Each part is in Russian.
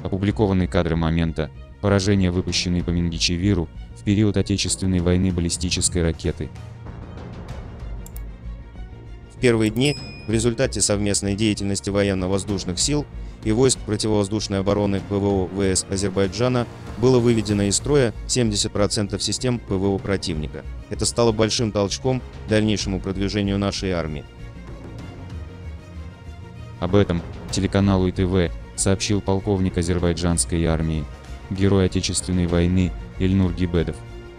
Опубликованы кадры момента поражения выпущенной по Мингичевиру в период Отечественной войны баллистической ракеты. В первые дни в результате совместной деятельности военно-воздушных сил и войск противовоздушной обороны ПВО ВС Азербайджана было выведено из строя 70% систем ПВО противника. Это стало большим толчком к дальнейшему продвижению нашей армии. Об этом телеканалу ИТВ сообщил полковник азербайджанской армии, герой Отечественной войны Ильнур Гибедов.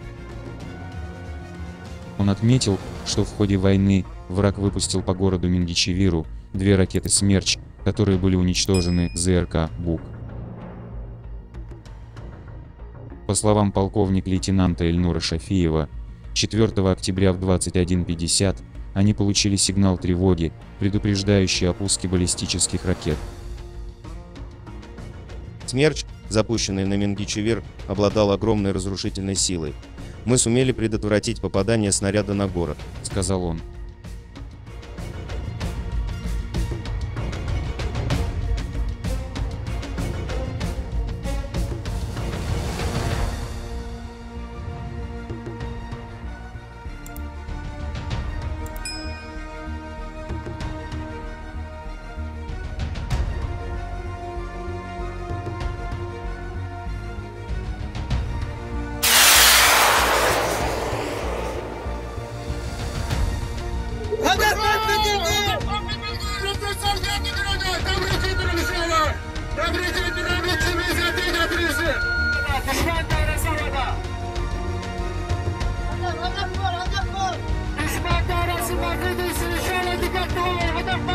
Он отметил, что в ходе войны враг выпустил по городу Мингичевиру 2 ракеты «Смерч», которые были уничтожены ЗРК «Бук». По словам полковника-лейтенанта Ильнура Шафиева, 4 октября в 21:50 они получили сигнал тревоги, предупреждающий о пуске баллистических ракет. «Смерч», запущенный на Мингичевир, обладал огромной разрушительной силой. «Мы сумели предотвратить попадание снаряда на город», — сказал он. Düşman dairesi bakıydı, sürüşlerle dikkat olun.